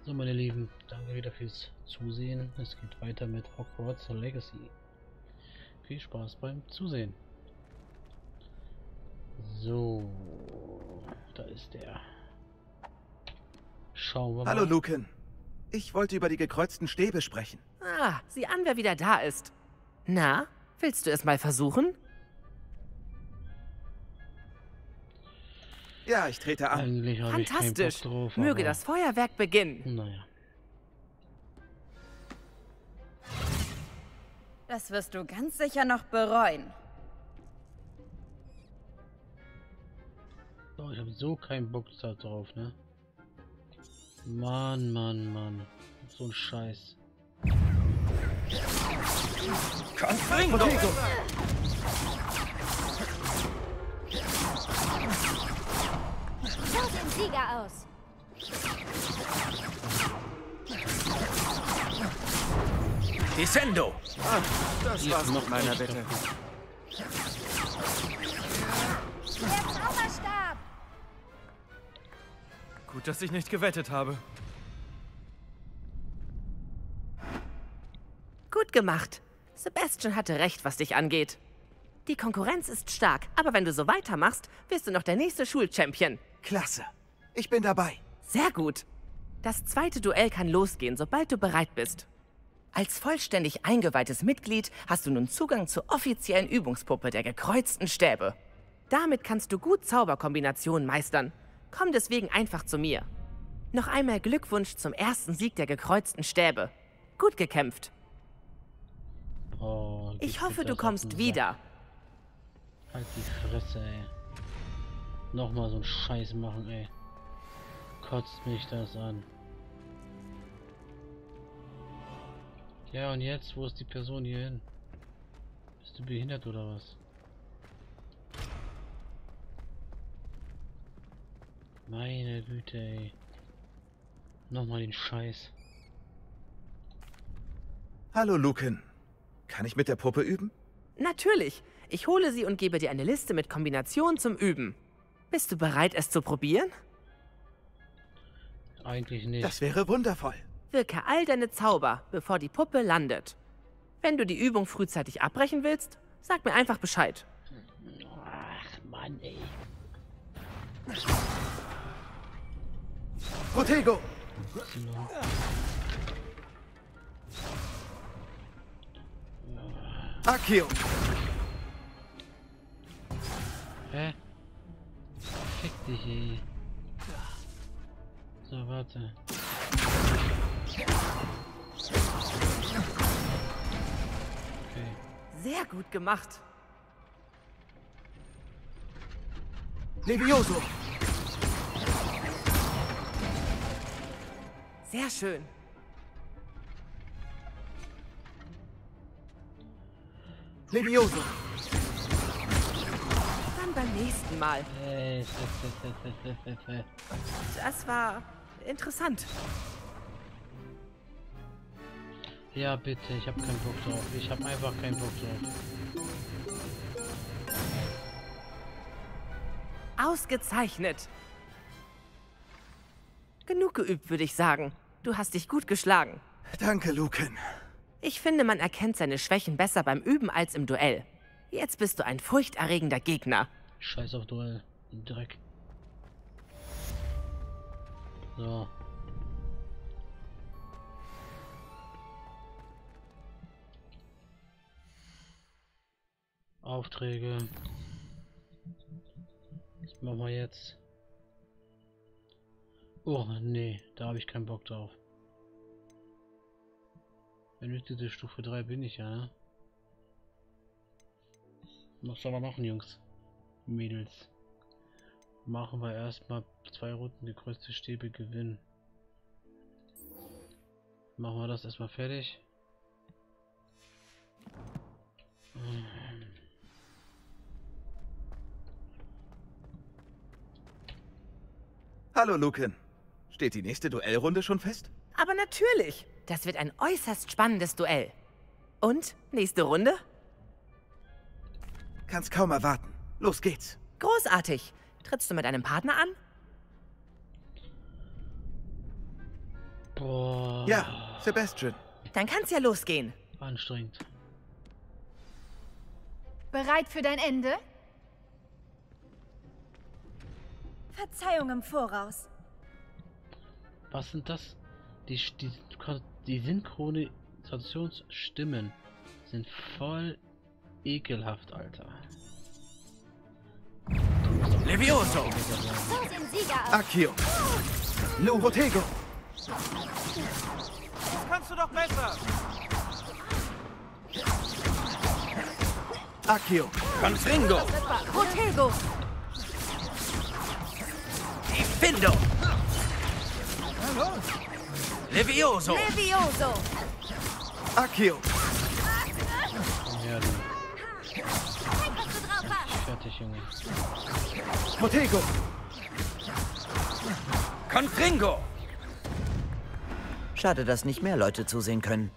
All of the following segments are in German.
So, meine Lieben, danke wieder fürs Zusehen. Es geht weiter mit Hogwarts Legacy. Viel Spaß beim Zusehen. So, da ist der. Schauen wir mal. Hallo, Lucan. Ich wollte über die gekreuzten Stäbe sprechen. Ah, sieh an, wer wieder da ist. Na, willst du es mal versuchen? Ja, ich trete an. Eigentlich habe ich keinen Bock Fantastisch. drauf, Möge aber das Feuerwerk beginnen. naja. Das wirst du ganz sicher noch bereuen. So, ich habe so keinen Bock da drauf, ne? Mann, Mann, Mann. So ein Scheiß. Confringo! So sehen Sieger aus. Descendo! Das war's noch mit meiner nicht Bitte. kaputt. Der Zauberstab. Gut, dass ich nicht gewettet habe. Gut gemacht. Sebastian hatte recht, was dich angeht. Die Konkurrenz ist stark, aber wenn du so weitermachst, wirst du noch der nächste Schulchampion. Klasse. Ich bin dabei. Sehr gut. Das zweite Duell kann losgehen, sobald du bereit bist. Als vollständig eingeweihtes Mitglied hast du nun Zugang zur offiziellen Übungspuppe der gekreuzten Stäbe. Damit kannst du gut Zauberkombinationen meistern. Komm deswegen einfach zu mir. Noch einmal Glückwunsch zum ersten Sieg der gekreuzten Stäbe. Gut gekämpft. Oh, geht Ich hoffe, mir du das auf kommst den Sack. wieder. Halt die Fresse, ey. Nochmal so einen Scheiß machen, ey. Kotzt mich das an. Ja, und jetzt? Wo ist die Person hier hin? Bist du behindert oder was? Meine Güte, ey. Nochmal den Scheiß. Hallo, Lucan. Kann ich mit der Puppe üben? Natürlich. Ich hole sie und gebe dir eine Liste mit Kombinationen zum Üben. Bist du bereit, es zu probieren? Eigentlich nicht. Das wäre wundervoll. Wirke all deine Zauber, bevor die Puppe landet. Wenn du die Übung frühzeitig abbrechen willst, sag mir einfach Bescheid. Ach, Mann, ey. Protego! Accio! Hä? Fick dich, ey. So, warte. Okay. Sehr gut gemacht. Levioso! Sehr schön. Levioso! Dann beim nächsten Mal. Das war interessant. Ja, bitte, ich habe keinen Bock drauf. Ich habe einfach keinen Bock drauf. Ausgezeichnet. Genug geübt, würde ich sagen. Du hast dich gut geschlagen. Danke, Lucan. Ich finde, man erkennt seine Schwächen besser beim Üben als im Duell. Jetzt bist du ein furchterregender Gegner. Scheiß auf Duell. Dreck. So. Aufträge. Was machen wir jetzt? Oh, nee, da habe ich keinen Bock drauf. Benötigte Stufe 3 bin ich ja, ne? Was soll man machen, Jungs? Mädels. Machen wir erstmal 2 Runden gekreuzte Stäbe gewinnen. Machen wir das erstmal fertig. Hallo, Lucan. Steht die nächste Duellrunde schon fest? Aber natürlich. Das wird ein äußerst spannendes Duell. Und? Nächste Runde? Kann's kaum erwarten. Los geht's. Großartig. Trittst du mit einem Partner an? Boah. Ja, Sebastian. Dann kann's ja losgehen. Anstrengend. Bereit für dein Ende? Verzeihung im Voraus. Was sind das? Die Synchronisationsstimmen sind voll ekelhaft, Alter. Levioso! So sehen Sieger aus. Accio. Lurotego. Das kannst du doch besser! Accio. Confringo! Protego! Diffindo! Levioso! Levioso! Accio. Ja, du. Zeig, was du drauf hast. Fertig, Junge. Protego. Confringo! Schade, dass nicht mehr Leute zusehen können.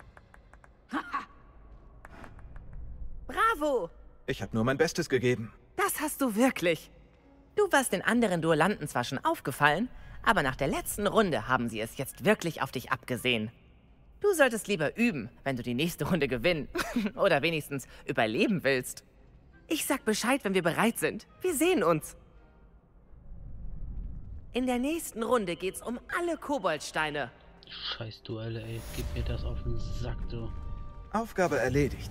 Bravo! Ich habe nur mein Bestes gegeben. Das hast du wirklich. Du warst den anderen Duellanten zwar schon aufgefallen, aber nach der letzten Runde haben sie es jetzt wirklich auf dich abgesehen. Du solltest lieber üben, wenn du die nächste Runde gewinnen oder wenigstens überleben willst. Ich sag Bescheid, wenn wir bereit sind. Wir sehen uns. In der nächsten Runde geht's um alle Koboldsteine. Scheiß Duelle, ey. Gib mir das auf den Sack, du. Aufgabe erledigt.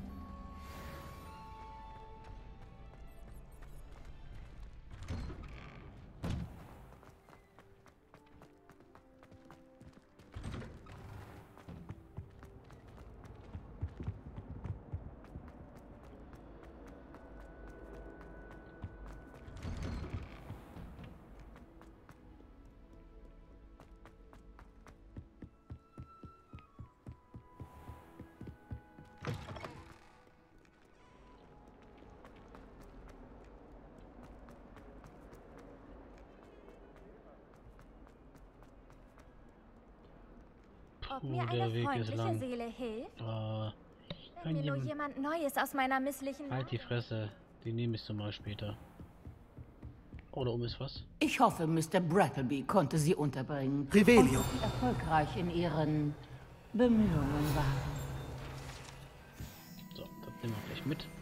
Ob mir der eine Weg ist freundliche lang. Seele hilft? Kann Wenn mir nur jemand... jemand Neues aus meiner misslichen Halt die Lage- Fresse. Die nehme ich so mal später. Oh, da oben ist was. Ich hoffe, Mr. Brattleby konnte Sie unterbringen. Revelio. Und Sie erfolgreich in Ihren Bemühungen waren. So, das nehmen wir gleich mit.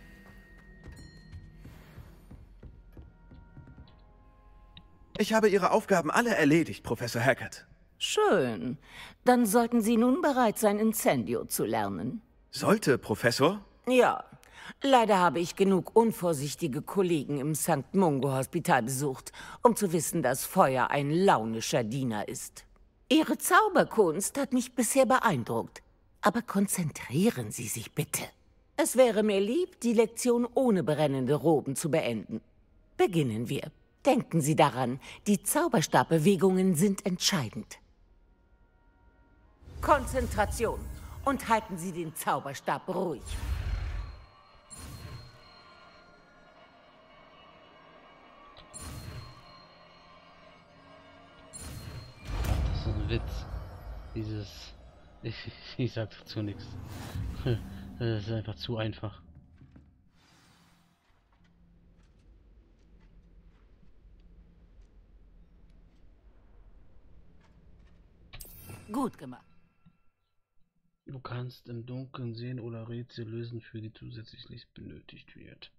Ich habe Ihre Aufgaben alle erledigt, Professor Hackett. Schön. Dann sollten Sie nun bereit sein, Incendio zu lernen. Sollte, Professor? Ja. Leider habe ich genug unvorsichtige Kollegen im St. Mungo Hospital besucht, um zu wissen, dass Feuer ein launischer Diener ist. Ihre Zauberkunst hat mich bisher beeindruckt. Aber konzentrieren Sie sich bitte. Es wäre mir lieb, die Lektion ohne brennende Roben zu beenden. Beginnen wir. Denken Sie daran, die Zauberstabbewegungen sind entscheidend. Konzentration und halten Sie den Zauberstab ruhig. Das ist ein Witz. Dieses... Ich sag dazu nichts. Das ist einfach zu einfach. Gut gemacht. Du kannst im Dunkeln sehen oder Rätsel lösen, für die zusätzlich nicht benötigt wird.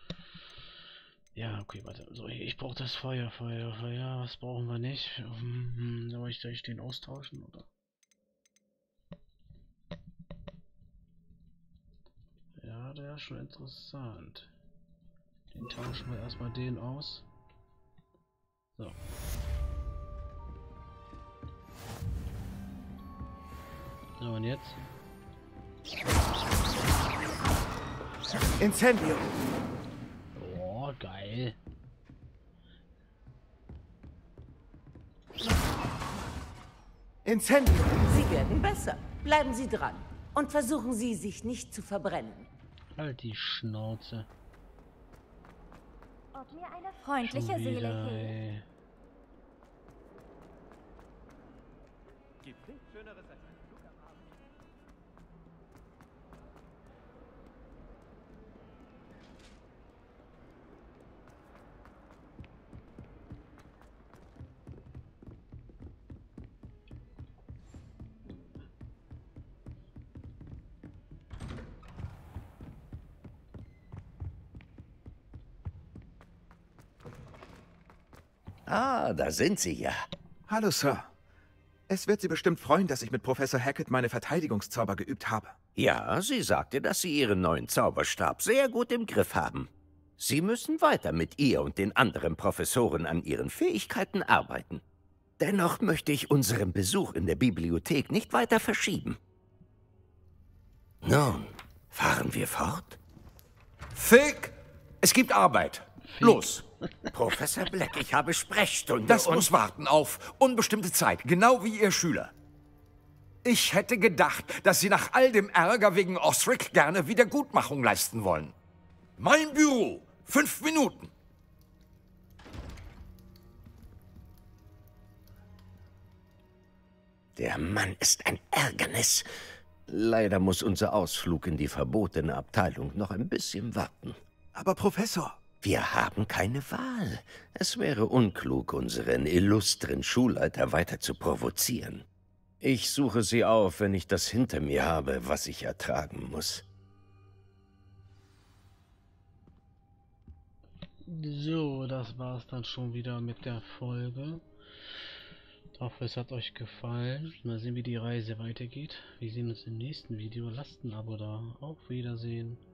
Ja, okay, warte. So, ich brauche das Feuer. Was brauchen wir nicht? Soll ich den austauschen, oder? Ja, der ist schon interessant. Den tauschen wir erstmal den aus. So. So, und jetzt? Incendio. Oh, geil. Incendio. Sie werden besser. Bleiben Sie dran. Und versuchen Sie, sich nicht zu verbrennen. Halt die Schnauze. Ob mir eine freundliche Schon Seele wieder, hilft? ey. Gibt nichts Schöneres als ein Flug am Abend. Ah, da sind Sie ja. Hallo, Sir. Es wird Sie bestimmt freuen, dass ich mit Professor Hackett meine Verteidigungszauber geübt habe. Ja, sie sagte, dass Sie Ihren neuen Zauberstab sehr gut im Griff haben. Sie müssen weiter mit ihr und den anderen Professoren an Ihren Fähigkeiten arbeiten. Dennoch möchte ich unseren Besuch in der Bibliothek nicht weiter verschieben. Nun, fahren wir fort? Fick! Es gibt Arbeit. Los! Professor Black, ich habe Sprechstunde Das und... muss warten auf unbestimmte Zeit, genau wie Ihr Schüler. Ich hätte gedacht, dass Sie nach all dem Ärger wegen Osric gerne Wiedergutmachung leisten wollen. Mein Büro. 5 Minuten. Der Mann ist ein Ärgernis. Leider muss unser Ausflug in die verbotene Abteilung noch ein bisschen warten. Aber Professor... Wir haben keine Wahl. Es wäre unklug, unseren illustren Schulleiter weiter zu provozieren. Ich suche Sie auf, wenn ich das hinter mir habe, was ich ertragen muss. So, das war's dann schon wieder mit der Folge. Ich hoffe, es hat euch gefallen. Mal sehen, wie die Reise weitergeht. Wir sehen uns im nächsten Video. Lasst ein Abo da. Auf Wiedersehen.